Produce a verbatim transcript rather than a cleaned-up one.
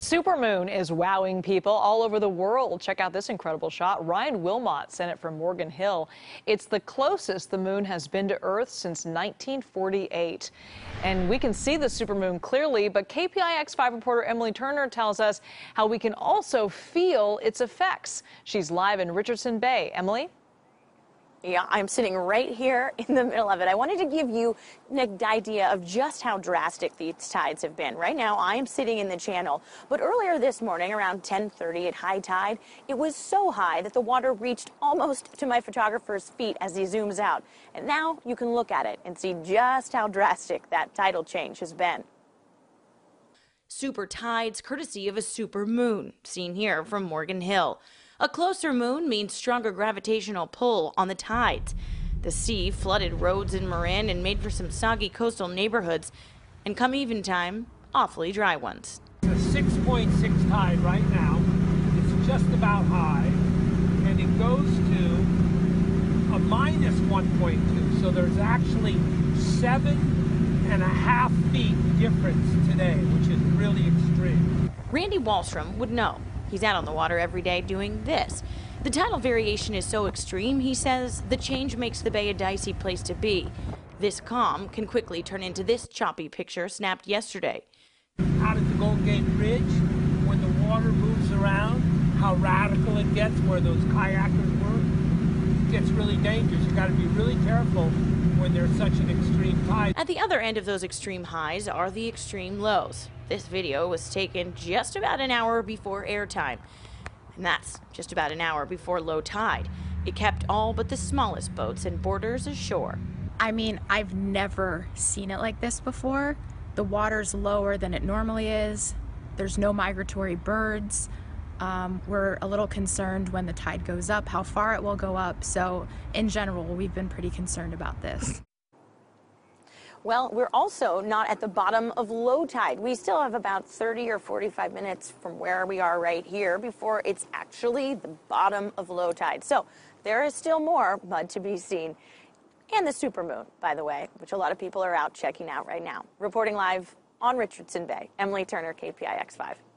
Supermoon is wowing people all over the world. Check out this incredible shot. Ryan Wilmot sent it from Morgan Hill. It's the closest the moon has been to Earth since nineteen forty-eight. And we can see the supermoon clearly, but K P I X five reporter Emily Turner tells us how we can also feel its effects. She's live in Richardson Bay. Emily? Yeah, I'm sitting right here in the middle of it. I wanted to give you an idea of just how drastic these tides have been. Right now, I am sitting in the channel, but earlier this morning, around ten thirty at high tide, it was so high that the water reached almost to my photographer's feet as he zooms out. And now you can look at it and see just how drastic that tidal change has been. Super tides courtesy of a super moon, seen here from Morgan Hill. A closer moon means stronger gravitational pull on the tides. The sea flooded roads in Marin and made for some soggy coastal neighborhoods, and come eventime, awfully dry ones. It's a six point six tide right now. It's just about high, and it goes to a minus one point two. So there's actually seven and a half feet difference today, which is really extreme. Randy Wallstrom would know. He's out on the water every day doing this. The tidal variation is so extreme, he says, the change makes the bay a dicey place to be. This calm can quickly turn into this choppy picture snapped yesterday. Out at the Golden Gate Bridge, when the water moves around, how radical it gets where those kayakers were, it gets really dangerous. You got to be really careful when there's such an extreme tide. At the other end of those extreme highs are the extreme lows. This video was taken just about an hour before airtime, and that's just about an hour before low tide. It kept all but the smallest boats and boarders ashore. I mean, I've never seen it like this before. The water's lower than it normally is. There's no migratory birds. Um, we're a little concerned when the tide goes up, how far it will go up. So in general, we've been pretty concerned about this. Well, we're also not at the bottom of low tide. We still have about thirty or forty-five minutes from where we are right here before it's actually the bottom of low tide. So there is still more mud to be seen. And the supermoon, by the way, which a lot of people are out checking out right now. Reporting live on Richardson Bay, Emily Turner, K P I X five.